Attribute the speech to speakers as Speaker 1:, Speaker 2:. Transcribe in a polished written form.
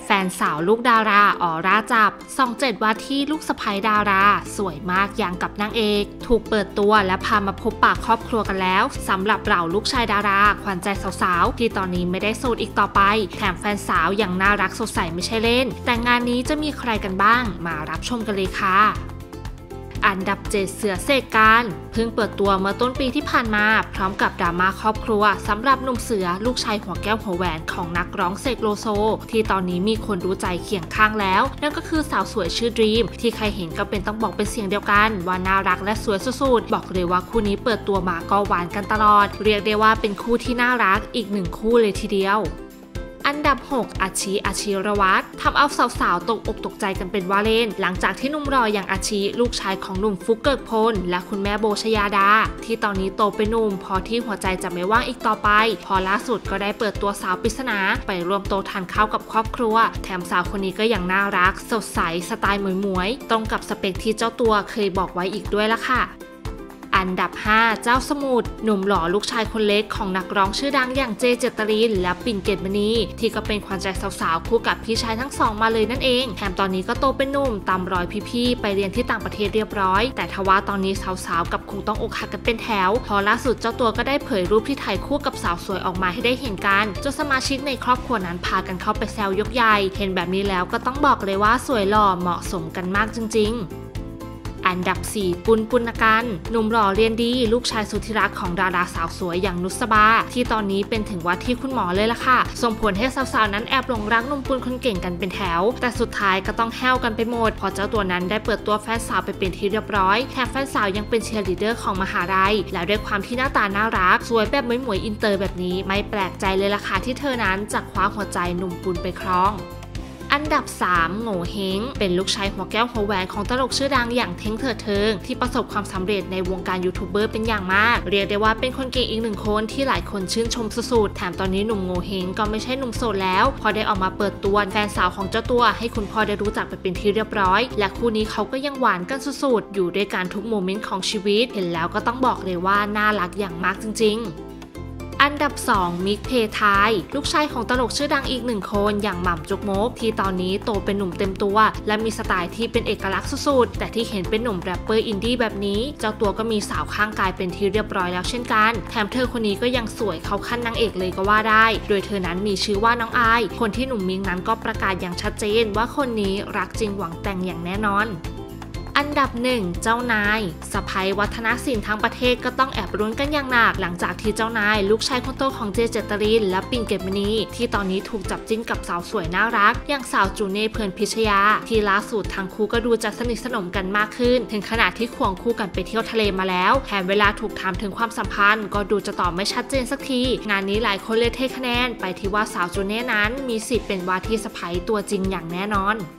Speaker 1: แฟนสาวลูกดาราออร่าจับส่อง7ว่าที่ลูกสะใภ้ดาราสวยมากอย่างกับนางเอกถูกเปิดตัวและพามาพบปะครอบครัวกันแล้วสำหรับเราลูกชายดาราขวัญใจสาวๆที่ตอนนี้ไม่ได้โสดอีกต่อไปแถมแฟนสาวยังน่ารักสดใสไม่ใช่เล่นแต่งานนี้จะมีใครกันบ้างมารับชมกันเลยค่ะอันดับ7เสือเสกการเพิ่งเปิดตัวเมื่อต้นปีที่ผ่านมาพร้อมกับดราม่าครอบครัวสำหรับหนุ่มเสือลูกชายหัวแก้วหัวแหวนของนักร้องเสกโลโซที่ตอนนี้มีคนรู้ใจเคียงข้างแล้วนั่นก็คือสาวสวยชื่อดรีมที่ใครเห็นก็เป็นต้องบอกเป็นเสียงเดียวกันว่าน่ารักและสวยสุดๆบอกเลยว่าคู่นี้เปิดตัวมาก็หวานกันตลอดเรียกได้ว่าเป็นคู่ที่น่ารักอีกหนึ่งคู่เลยทีเดียวอันดับ6อาชีรวัตรทำเอาสาวๆตกอกตกใจกันเป็นว่าเล่นหลังจากที่หนุ่มรออย่างอาชีลูกชายของหนุ่มฟุกเกิกพลและคุณแม่โบชยาดาที่ตอนนี้โตเป็นหนุ่มพอที่หัวใจจะไม่ว่างอีกต่อไปพอล่าสุดก็ได้เปิดตัวสาวปริศนาไปร่วมโต๊ะทานข้าวกับครอบครัวแถมสาวคนนี้ก็ยังน่ารักสดใสสไตล์หมวยๆตรงกับสเปคที่เจ้าตัวเคยบอกไว้อีกด้วยละค่ะอันดับ5เจ้าสมุทรหนุ่มหล่อลูกชายคนเล็กของนักร้องชื่อดังอย่างเจเจตรินและปิ่นเกตมณีที่ก็เป็นขวัญใจสาวๆคู่กับพี่ชายทั้งสองมาเลยนั่นเองแถมตอนนี้ก็โตเป็นหนุ่มตามรอยพี่ๆไปเรียนที่ต่างประเทศเรียบร้อยแต่ทว่าตอนนี้สาวๆกับคงต้องอกหักกันเป็นแถวพอล่าสุดเจ้าตัวก็ได้เผยรูปที่ถ่ายคู่กับสาวสวยออกมาให้ได้เห็นกันจนสมาชิกในครอบครัวนั้นพากันเข้าไปแซวยกใหญ่เห็นแบบนี้แล้วก็ต้องบอกเลยว่าสวยหล่อเหมาะสมกันมากจริงๆอันดับ4ปุณกันหนุ่มหล่อเรียนดีลูกชายสุดที่รักของดาราสาวสวยอย่างนุสบาที่ตอนนี้เป็นถึงว่าที่คุณหมอเลยล่ะค่ะส่งผลให้สาวๆนั้นแอบหลงรักหนุ่มปุณคนเก่งกันเป็นแถวแต่สุดท้ายก็ต้องแห้วกันไปหมดพอเจ้าตัวนั้นได้เปิดตัวแฟนสาวไปเป็นที่เรียบร้อยแถมแฟนสาวยังเป็นเชียร์ลีดเดอร์ของมหาลัยแล้วด้วยความที่หน้าตาน่ารักสวยแบบหมวยอินเตอร์แบบนี้ไม่แปลกใจเลยล่ะค่ะที่เธอนั้นจะคว้าหัวใจหนุ่มปุณไปครองอันดับ3โง่เฮงเป็นลูกชายหัวแก้วหัวแหวนของตลกชื่อดังอย่างเท้งเถิดเทิงที่ประสบความสำเร็จในวงการยูทูบเบอร์เป็นอย่างมากเรียกได้ว่าเป็นคนเก่งอีกหนึ่งคนที่หลายคนชื่นชมสุดๆแถมตอนนี้หนุ่มโง่เฮงก็ไม่ใช่หนุ่มโสดแล้วพอได้ออกมาเปิดตัวแฟนสาวของเจ้าตัวให้คุณพ่อได้รู้จักไปเป็นที่เรียบร้อยและคู่นี้เขาก็ยังหวานกันสุดๆอยู่ด้วยกันทุกโมเมนต์ของชีวิตเห็นแล้วก็ต้องบอกเลยว่าน่ารักอย่างมากจริงๆอันดับ2มิกเพทายลูกชายของตลกชื่อดังอีกหนึ่งคนอย่างหม่ำจกมกที่ตอนนี้โตเป็นหนุ่มเต็มตัวและมีสไตล์ที่เป็นเอกลักษณ์สุดๆแต่ที่เห็นเป็นหนุ่มแรปเปอร์อินดี้แบบนี้เจ้าตัวก็มีสาวข้างกายเป็นที่เรียบร้อยแล้วเช่นกันแถมเธอคนนี้ก็ยังสวยเข้าขั้นนางเอกเลยก็ว่าได้โดยเธอนั้นมีชื่อว่าน้องอายคนที่หนุ่มมิกนั้นก็ประกาศอย่างชัดเจนว่าคนนี้รักจริงหวังแต่งอย่างแน่นอนอันดับ1เจ้านายสะใภ้วัฒนศิลป์ทั้งประเทศก็ต้องแอบรุ้นกันอย่างหนักหลังจากที่เจ้านายลูกชายคนโตของเจเจตรินและปิ่นเกตมณีที่ตอนนี้ถูกจับจิ้นกับสาวสวยน่ารักอย่างสาวจูเน่เพลินพิชยาที่ล่าสุดทั้งคู่ก็ดูจะสนิทสนมกันมากขึ้นถึงขนาดที่ควงคู่กันไปเที่ยวทะเลมาแล้วแถมเวลาถูกถามถึงความสัมพันธ์ก็ดูจะตอบไม่ชัดเจนสักทีงานนี้หลายคนเลยเทคะแนนไปที่ว่าสาวจูเน่นั้นมีสิทธิ์เป็นว่าที่สะใภ้ตัวจริงอย่างแน่นอน